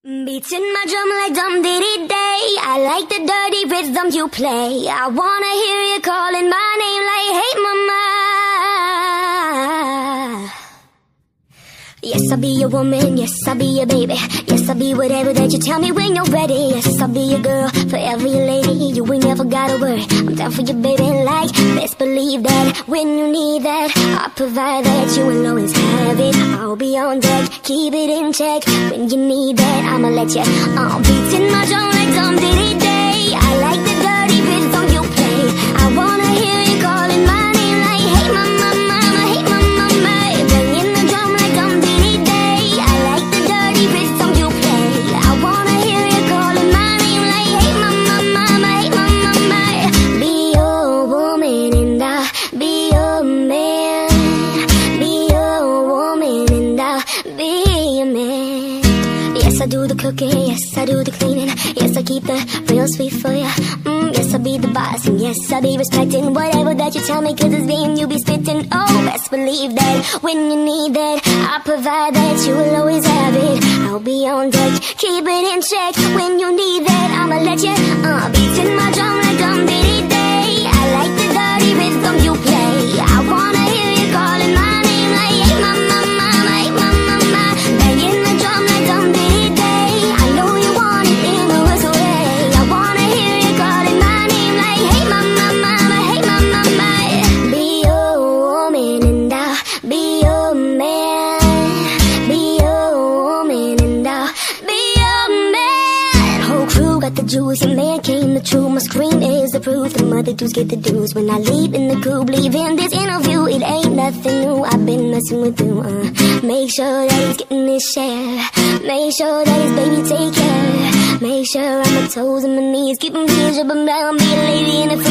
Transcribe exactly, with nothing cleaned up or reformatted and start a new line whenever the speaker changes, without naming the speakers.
Beating my drum like dum diddy day. I like the dirty rhythm you play. I wanna hear you calling my name like, hey mama. Yes, I'll be your woman, yes, I'll be your baby. Yes, I'll be whatever that you tell me when you're ready. Yes, I'll be your girl, forever your lady. You ain't never gotta worry, I'm down for you, baby. Like, best believe that when you need that, I'll provide that. You will always have it, I'll be on deck. Keep it in check, when you need that, I'ma let you. I'm beating my drum like dum diddy day. I like the dirty rhythm you play. I wanna hear you calling my name like, hey mama, mama, hey mama, mama. Banging the drum like dum diddy day. I like the dirty rhythm you play. I wanna hear you calling my name like, hey mama, mama, hey mama, mama. Be your woman and I'll be your man. Be your woman and I'll be your man. Yes, I do the cooking, yes, I do the cleaning. Yes, I keep the real sweet for ya. Mm, yes, I'll be the boss, and yes, I'll be respecting whatever that you tell me, cause it's game you be spitting. Oh, best believe that when you need that, I'll provide that. You will always have it, I'll be on deck. Keep it in check, when you need that, I'ma let you. Uh, beating my drum like dum diddy day. I like the dirty rhythm you play. I wanna hear you calling my name like, hey mama, mama, hey mama, mama. Banging the drum like dum diddy day. I know you want it in the worst way. I wanna hear you calling my name like, hey mama, mama, hey mama, mama. Be your woman and I'll be your man. Be your woman and I'll be your man. Whole crew got the juice, your man came the truth. My screen is the proof, the mother dudes get the dues. When I leave in the coop, leaving this interview, it ain't nothing new. I've been messing with you, uh. Make sure that he's getting his share. Make sure that his baby take care. Make sure I'm on my toes and my knees, keep him visual, but I'll be a lady in a